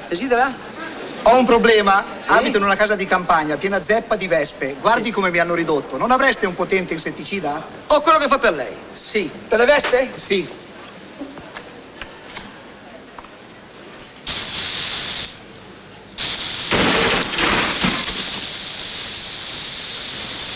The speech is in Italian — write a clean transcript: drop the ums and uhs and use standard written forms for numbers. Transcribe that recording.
Desidera? Ho un problema. Sì? Abito in una casa di campagna piena zeppa di vespe. Guardi come mi hanno ridotto. Non avreste un potente insetticida? Ho quello che fa per lei. Sì. Per le vespe? Sì.